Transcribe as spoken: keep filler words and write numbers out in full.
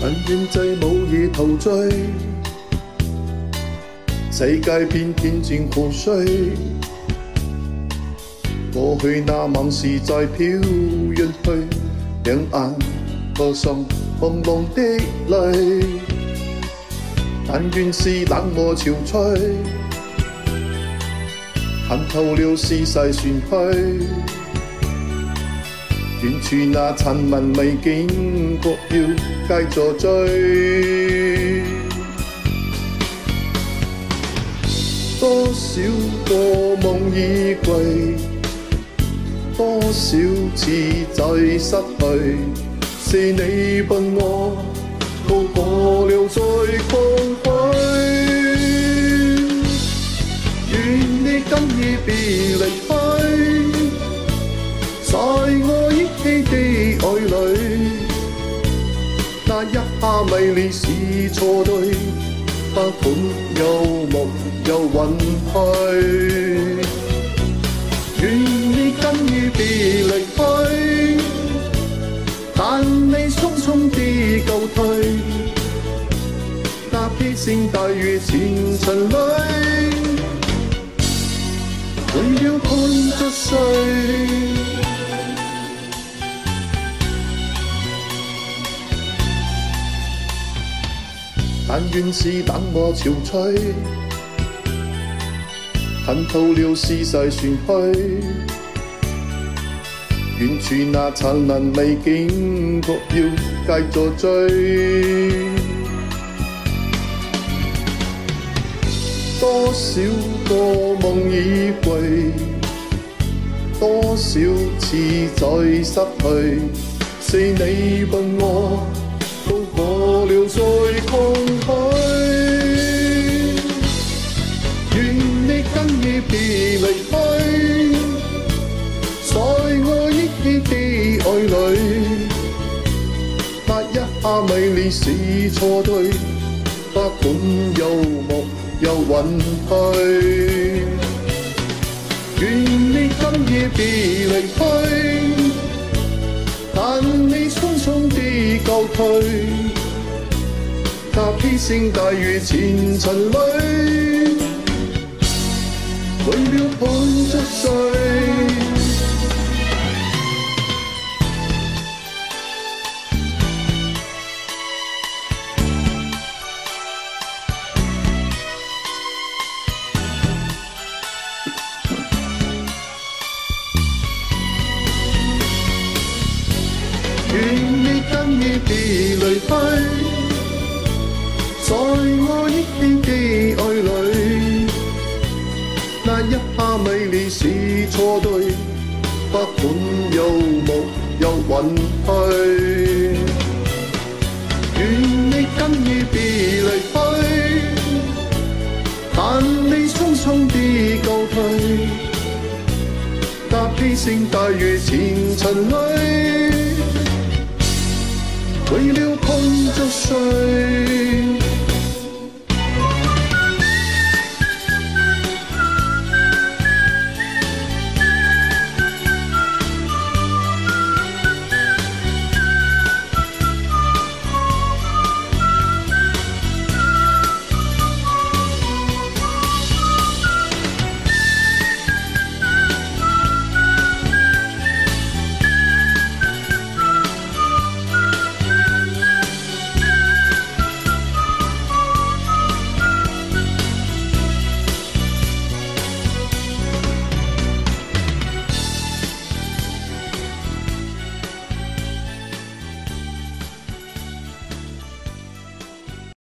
但願再無以陶醉，世界變天漸湖水。過去那往事再飄遠去，兩眼河上朦朧的淚。但願是冷漠潮吹，看透了是世旋去。遠處那殘紋未經過，要繼續追。多少個夢已歸，多少次再失去，是你伴我渡過了最空虛。願你今夜別離去，在我憶起的愛侶，那一下迷離是錯對，不管有夢有允許。願你今夜別離去，但你匆匆地告退，那披星戴月前塵裏，為了看着誰。但願是冷漠潮吹，看透了是世旋去。遠處那燦爛未經過，要繼續追。多少個夢已歸，多少次再失去，是你伴我渡過了最空虛。願你今夜別離去，在我憶起的愛侶，那一下迷離是錯對，不管有夢有允許。願你今夜別離去，但你匆匆地告退，那披星戴月前塵裏，為了看着誰。願你今夜別離去，在我憶起的愛侶，那一下迷離是錯對，不管有夢有允許。願你今夜別離去，但你匆匆地告退，那披星戴月前塵裏，為了看着誰。